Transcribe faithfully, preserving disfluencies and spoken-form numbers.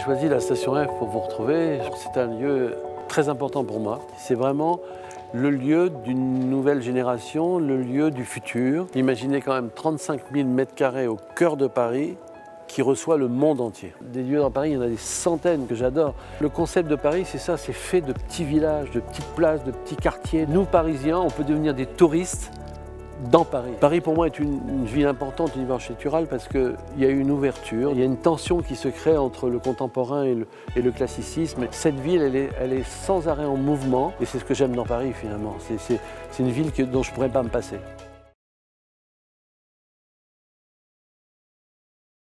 choisi la station F pour vous retrouver. C'est un lieu très important pour moi. C'est vraiment le lieu d'une nouvelle génération, le lieu du futur. Imaginez quand même trente-cinq mille mètres carrés au cœur de Paris qui reçoit le monde entier. Des lieux dans Paris, il y en a des centaines que j'adore. Le concept de Paris, c'est ça, c'est fait de petits villages, de petites places, de petits quartiers. Nous, Parisiens, on peut devenir des touristes dans Paris. Paris, pour moi, est une, une ville importante au niveau architectural parce qu'il y a une ouverture, il y a une tension qui se crée entre le contemporain et le, et le classicisme. Cette ville, elle est, elle est sans arrêt en mouvement et c'est ce que j'aime dans Paris, finalement. C'est une ville que, dont je ne pourrais pas me passer.